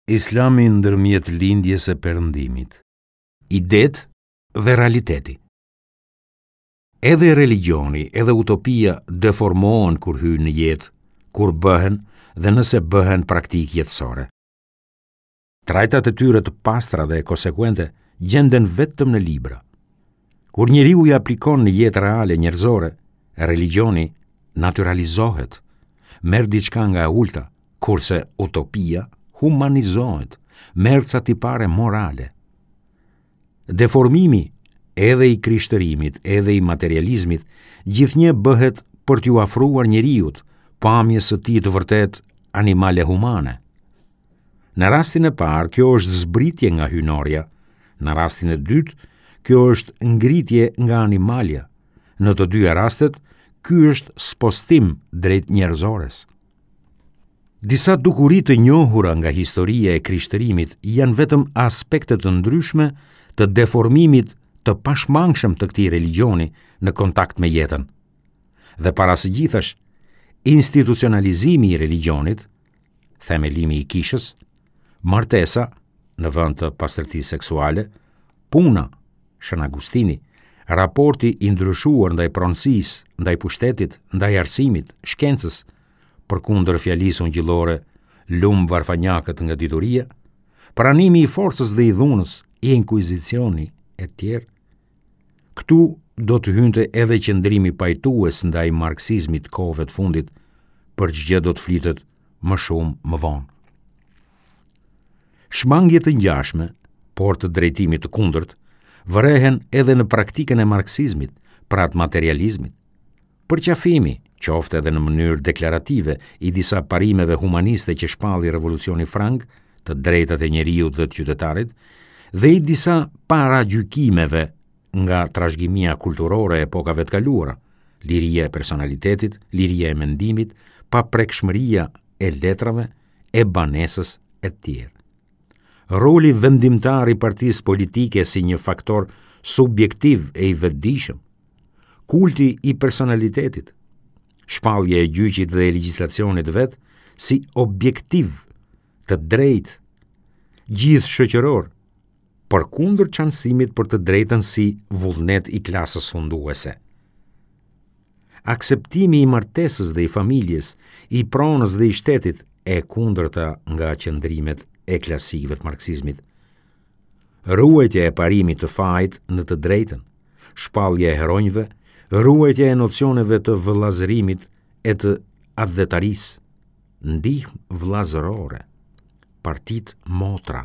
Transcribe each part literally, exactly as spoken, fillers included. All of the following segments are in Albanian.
Islami ndërmjet lindjes së Perëndimit. Idet dhe realiteti. Edhe religioni, edhe utopia deformohen kur hyjnë në jetë, kur bëhen dhe nëse bëhen praktik jetësore. Trajtat e tyre të pastra dhe konsekuente gjenden vetëm në libra. Kur njeriu i aplikon në jetë reale njerëzore, religioni naturalizohet, merr diçka nga e ulta, kurse utopia humanizohet, merr ca tipare morale. Deformimi edhe i krishtërimit, edhe i materializmit, gjithnjë bëhet për t'ju afruar njeriut pamjes së tij të vërtet animale humane. Në rastin e parë, kjo është zbritje nga hyjnorja, në rastin e dytë, kjo është ngritje nga animalja, në të dyja rastet, ky është spostim drejt njerëzores. Disa dukuri të njohura nga historia e krishtërimit janë vetëm aspekte të ndryshme të deformimit të pashmangshëm të këtij religioni në kontakt me jetën. Dhe para së gjithash, institucionalizimi i religionit, themelimi i kishës, martesa në vend të pastërtisë seksuale, puna, Shën Agustini, raporti i ndryshuar ndaj pronësisë, ndaj pushtetit, ndaj arsimit, shkencës, përkundër fjalisë ungjillore, lum varfanjakët nga dituria, pranimi i forcës dhe i dhunës, i inkuizicioni e tjerë. Këtu do të hynte edhe qëndrimi pajtues ndaj marksizmit kohëve të fundit, për ç'gjë do të flitet më shumë më vonë. Shmangje të ngjashme, por të drejtimit të kundërt, vërehen edhe në praktikën e marksizmit, pra të materializmit. Përqafimi, qoftë edhe në mënyrë deklarative, i disa parimeve humaniste që shpalli revolucioni frank, të drejtat e njeriut dhe të qytetarit, dhe i disa paragjykimeve nga trashëgimia kulturore e epokave të kaluara, liria e personalitetit, liria e mendimit, paprekshmëria e letrave, e banesës e tjerë. Roli vendimtar i partisë politike si një faktor subjektiv e i vetëdijshëm, kulti i personalitetit, shpallja e gjyqit dhe e legjislacionit vet si objektiv, të drejtë, gjithë shoqëror, përkundër çansimit për të drejtën si vullnet i klasës sunduese. Akseptimi i martesës dhe i familjes, i pronës dhe i shtetit e kundërta nga qëndrimet e klasikëve të marksizmit. Ruajtja e parimit të fajit në të drejtën, shpallja e heronjve, ruajtja e nocioneve të vëllazërimit e të adhetarisë, ndihmë vëllazërore, partit motra.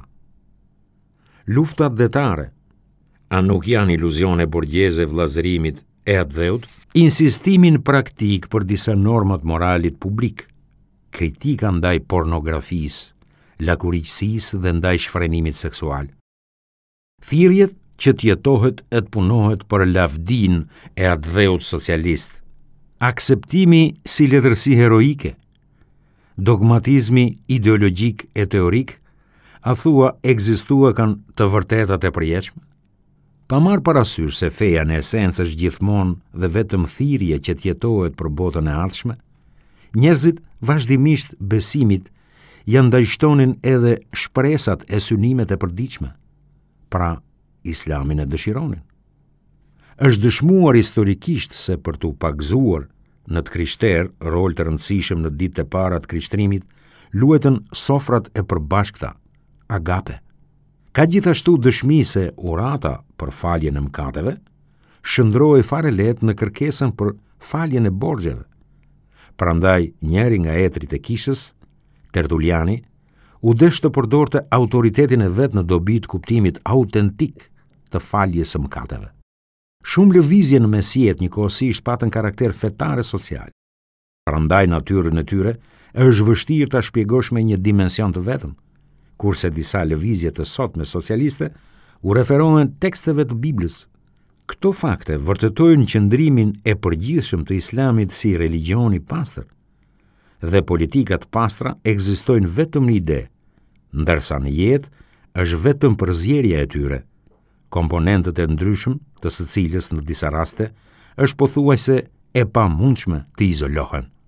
Lufta adhetare, a nuk janë iluzione borgjeze vëllazërimit e adheut, insistimin praktik për disa normat moralit publik, kritika ndaj pornografisë, lakuriqësisë dhe ndaj shfrenimit seksual. Thirrjet që t'jetohet e t'punohet për lavdin e adheut socialist, akseptimi si letërsi heroike, dogmatizmi ideologjik e teorik, a thua ekzistua kanë të vërtetat e përjetshme? Pa marrë parasysh se feja në esencë është gjithmonë dhe vetëm thirrje që t'jetohet për botën e ardhshme, njerëzit vazhdimisht besimit janë ndajshtonin edhe shpresat e synimet e përditshme, pra Islamin e dëshironin. Është dëshmuar historikisht se për t'u pagzuar në të krishterë rol të rëndësishëm në ditët e para të krishtrimit, luhetën sofrat e përbashkëta, agape. Ka gjithashtu dëshmi se urata për faljen e mëkateve shndrohej fare lehtë në kërkesën për faljen e borxheve. Prandaj njëri nga etrit e kishës, Tertuliani, u desh të përdorte autoritetin e vet në dobi të kuptimit autentik të faljes së mëkateve. Shumë lëvizje në mesjet njëkohësisht patën karakter fetar e social. Prandaj natyrën e tyre është vështirë ta shpjegosh me një dimension të vetëm, kurse disa lëvizje të sotme socialiste u referohen teksteve të Biblës. Këto fakte vërtetojnë qëndrimin e përgjithshëm të Islamit si religioni i pastër, dhe politikat pastra ekzistojnë vetëm në ide, ndërsa në jetë është vetëm përzierja e tyre, komponentët e ndryshëm të së cilës në disa raste është pothuajse e pamundshme të izolohen.